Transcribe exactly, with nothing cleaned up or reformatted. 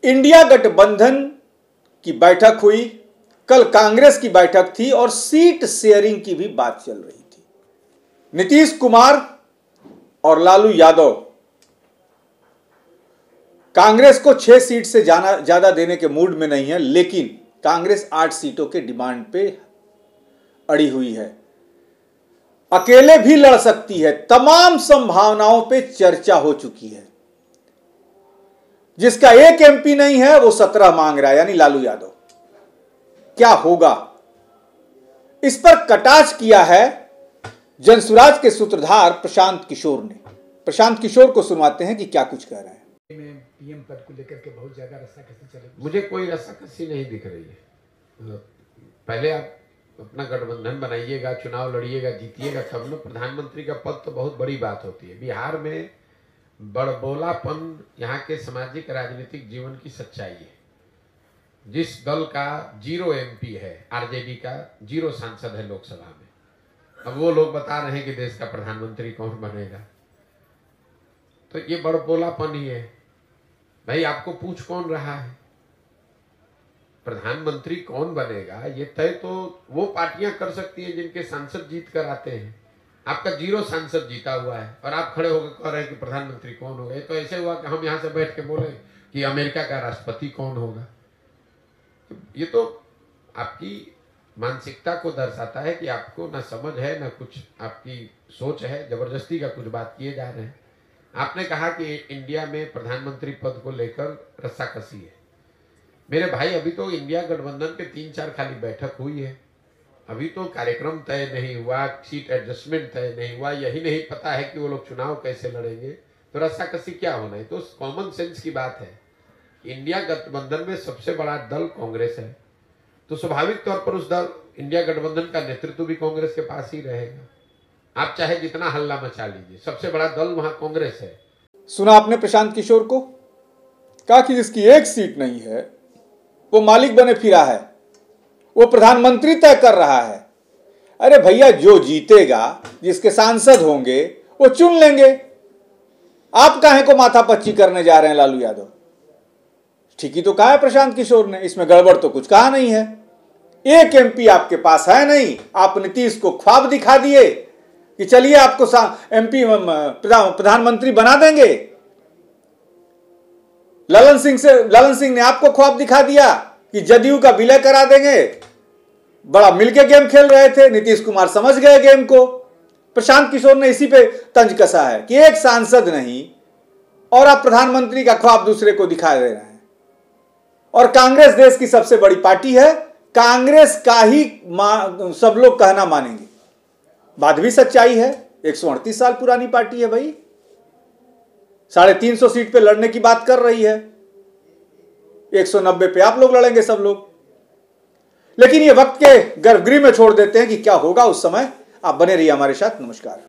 India गठबंधन की बैठक हुई, कल कांग्रेस की बैठक थी और सीट शेयरिंग की भी बात चल रही थी। नीतीश कुमार और लालू यादव कांग्रेस को छह सीट से जाना ज्यादा देने के मूड में नहीं है, लेकिन कांग्रेस आठ सीटों के डिमांड पे अड़ी हुई है। अकेले भी लड़ सकती है। तमाम संभावनाओं पे चर्चा हो चुकी है। जिसका एक एमपी नहीं है वो सत्रह मांग रहा है, यानी लालू यादव। क्या होगा, इस पर कटाक्ष किया है जनसुराज के सूत्रधार प्रशांत किशोर ने। प्रशांत किशोर को सुनवाते हैं कि क्या कुछ कह रहे हैं। में पीएम पद को लेकर के बहुत ज्यादा रस्साकसी चले। मुझे कोई रस्साकसी नहीं दिख रही है। पहले आप अपना गठबंधन बनाइएगा, चुनाव लड़िएगा, जीतिएगा, तब न प्रधानमंत्री का पद तो बहुत बड़ी बात होती है। बिहार में बड़बोलापन यहाँ के सामाजिक राजनीतिक जीवन की सच्चाई है। जिस दल का जीरो एमपी है, आरजेडी का जीरो सांसद है लोकसभा में, अब वो लोग बता रहे हैं कि देश का प्रधानमंत्री कौन बनेगा, तो ये बड़बोलापन ही है। भाई आपको पूछ कौन रहा है? प्रधानमंत्री कौन बनेगा ये तय तो वो पार्टियां कर सकती हैं जिनके सांसद जीत कर आते हैं। आपका जीरो सांसद जीता हुआ है और आप खड़े होकर कह रहे हैं कि प्रधानमंत्री कौन होगा। ये तो ऐसे हुआ कि हम यहाँ से बैठ के बोले कि अमेरिका का राष्ट्रपति कौन होगा। ये तो आपकी मानसिकता को दर्शाता है कि आपको ना समझ है, ना कुछ आपकी सोच है, जबरदस्ती का कुछ बात किए जा रहे हैं। आपने कहा कि इंडिया में प्रधानमंत्री पद को लेकर रस्साकसी है। मेरे भाई, अभी तो इंडिया गठबंधन के तीन चार खाली बैठक हुई है, अभी तो कार्यक्रम तय नहीं हुआ, सीट एडजस्टमेंट तय नहीं हुआ, यही नहीं पता है कि वो लोग चुनाव कैसे लड़ेंगे, तो रस्साकसी क्या होना है? तो कॉमन सेंस की बात है। इंडिया गठबंधन में सबसे बड़ा दल कांग्रेस है, तो स्वाभाविक तौर पर उस दल इंडिया गठबंधन का नेतृत्व भी कांग्रेस के पास ही रहेगा। आप चाहे जितना हल्ला मचा लीजिए, सबसे बड़ा दल वहां कांग्रेस है। सुना आपने प्रशांत किशोर को? कहा कि जिसकी एक सीट नहीं है वो मालिक बने फिरा है, वो प्रधानमंत्री तय कर रहा है। अरे भैया, जो जीतेगा, जिसके सांसद होंगे वो चुन लेंगे। आप काहे को माथापच्ची करने जा रहे हैं लालू यादव? ठीक ही तो कहा है प्रशांत किशोर ने, इसमें गड़बड़ तो कुछ कहा नहीं है। एक एमपी आपके पास है नहीं, आप नीतीश को ख्वाब दिखा दिए कि चलिए आपको एमपी प्रधानमंत्री बना देंगे। ललन सिंह से ललन सिंह ने आपको ख्वाब दिखा दिया कि जदयू का विलय करा देंगे। बड़ा मिलके गेम खेल रहे थे, नीतीश कुमार समझ गए गेम को। प्रशांत किशोर ने इसी पे तंज कसा है कि एक सांसद नहीं और आप प्रधानमंत्री का ख्वाब दूसरे को दिखा दे रहे हैं। और कांग्रेस देश की सबसे बड़ी पार्टी है, कांग्रेस का ही सब लोग कहना मानेंगे। बात भी सच्चाई है। एक सौ अड़तीस साल पुरानी पार्टी है भाई, साढ़े तीन सौ सीट पे लड़ने की बात कर रही है। एक सौ नब्बे पे आप लोग लड़ेंगे सब लोग। लेकिन ये वक्त के गर्भगृह में छोड़ देते हैं कि क्या होगा उस समय। आप बने रहिए हमारे साथ। नमस्कार।